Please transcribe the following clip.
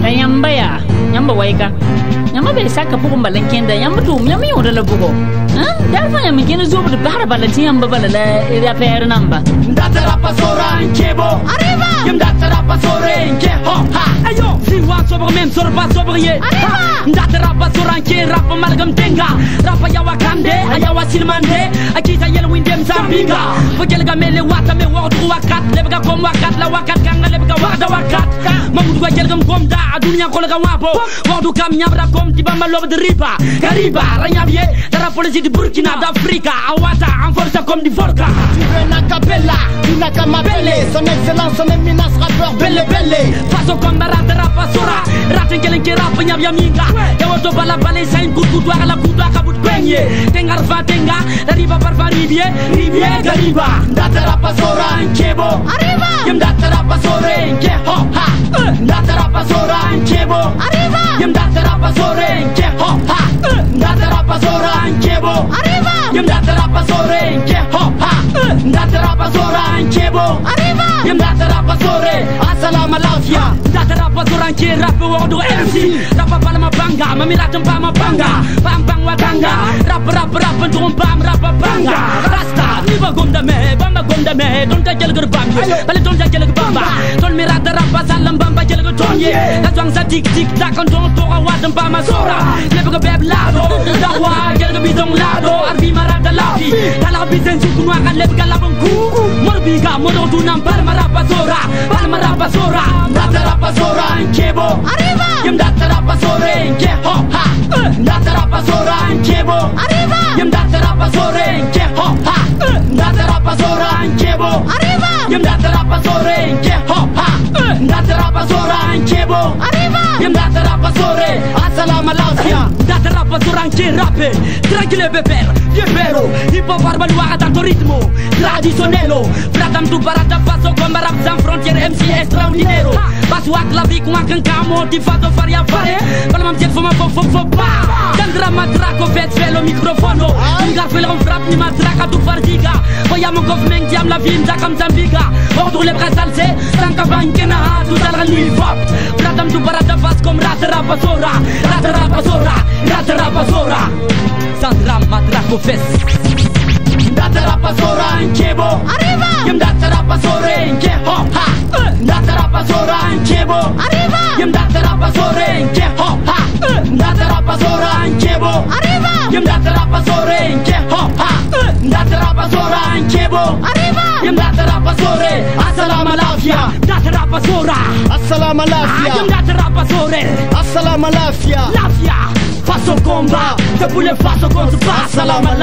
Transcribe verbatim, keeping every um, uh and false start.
yamba ya yamba waika yamba be saka bugo mbalankenda yamba tum yamba yoda la bugo hein darfa yamba kene zo bu bahara balati yamba balala ya per namba ndatara pasora nkebo arriba yam ndatara pasore nke ho ha ayo si wa sobre même sur pas sobre ye ndatara pasora nke rap malgam tenga rap ya wakande aya wasilmande akita yel windem zambinga fogel ga mele wata me wo tru wakat lebga kom wakat la wakat kanga lebga wada wakat mamudu ga gelgam kom da adunya ko ga wapo wodu kam nyabra kom di bamba lob de riba gariba ranyabie dara politique de Burkina d'Africa awata en force comme di forka tu veux na capella tu na kamabele son excellence son éminence rappeur belle belle façon comme rata rapa sora rata gelen ki rap nyab yaminga yawoto bala balé sain kutu doa la kutu akabut penye tengar fa tenga riba parfa ribie ribie gariba data rapa sora nkebo arriba yam data rapa sore nke ho ha data rapa sora nkebo arriba yam data rapa sore nke ho ha data rapa sora nkebo arriba yam data rapa sore nke ho ha data rapa sora nkebo arriba yam data rapa sore assalamu alafia data rapa sora nke rap wodo M C rap palma banga mamira tampa mabanga bam bang watanga rap rap rap dum bam rap banga rasta niba gonda me bamba gonda me don ka jel bam bale don ka jel bamba don mi rata rap salam bamba jel tonye ka twang sa tik tik tak don to wadam bama sora lebe ko beb lado dawa jel bi dong lado arbi marada lafi kala bi sen suku no kan lebe kala banku morbi ga modo tu nam par marapa sora par marapa sora data rap sora nkebo arriba yam data rap sore nke ho ha data rap sora nkebo arriba yam data rap sore nke ho ha data rap sora nkebo arriba yam data rap sore nke ho ha data rap sora nkebo arriba yam data rap sore assalamu alaikum data rap sora nke rappe tranquille beber yebero hip hop barbal wa tanto ritmo tradizionello fratam tu barata paso con rap sans frontiere M C extraordinaire baswak la vie con un camo ti fatto fare a fare per mam jet foma fo fo fo pa dandra matraco vet velo microfono un garfel on frappe ni matraca tu fardiga voyamo government diam la vie da kam zambiga ordre le brasalse sanka bankena tu dal ni fop fratam tu barata pas comme rata rapasora rata rapasora rata rapasora sandra matraco fes data rapa sora nkebo arriba yam data rapa sore nke ho ha data rapa sora nkebo arriba yam data rapa sore nke ho ha data rapa sora nkebo arriba yam data rapa sore nke ho ha data rapa sora nkebo arriba yam data rapa sore assalamu alafia data rapa sora assalamu alafia yam data rapa sore assalamu alafia lafia façon combat te boule façon contre pas assalamu